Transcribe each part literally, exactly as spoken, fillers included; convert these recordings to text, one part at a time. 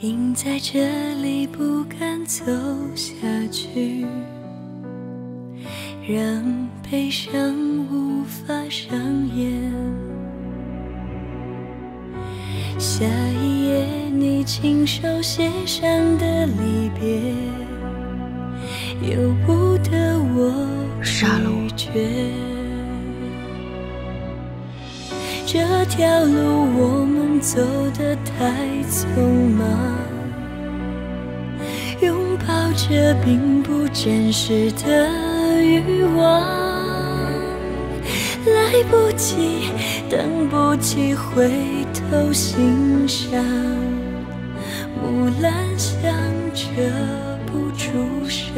因在这里不敢走下去，让悲伤无法上演。下一页你亲手写上的离别，由不得我拒绝。这条路我们走得太匆忙，拥抱着并不真实的欲望，来不及，等不及回头欣赏，木兰香遮不住伤。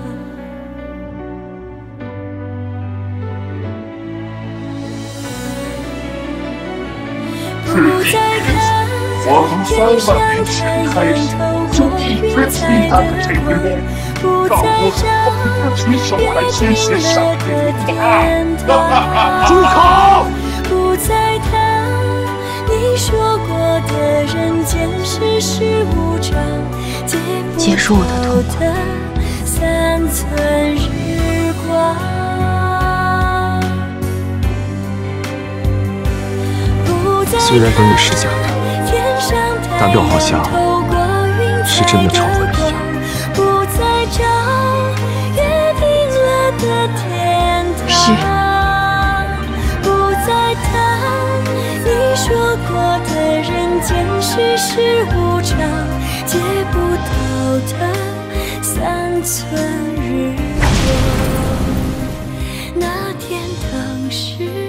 不再看天上太阳透过云彩的光，不再找约定了的天堂， 住口！ 不再谈你说过的人间世事无常， 结束我的痛苦。 三寸日光。 虽然等你是假的，但六号下午是真的吵回了一样。 不再找约定了的天堂，不再谈你说过的人间世事无常，借不到的三寸日光。那天当时